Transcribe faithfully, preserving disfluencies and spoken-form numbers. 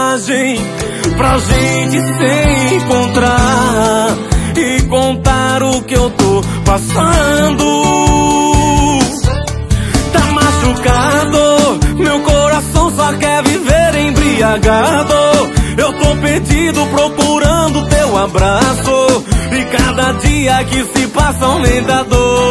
coragem pra gente se encontrar e contar o que eu tô passando. Tá machucado, meu coração só quer viver embriagado. Eu tô perdido procurando teu abraço, e cada dia que se passa aumenta a dor.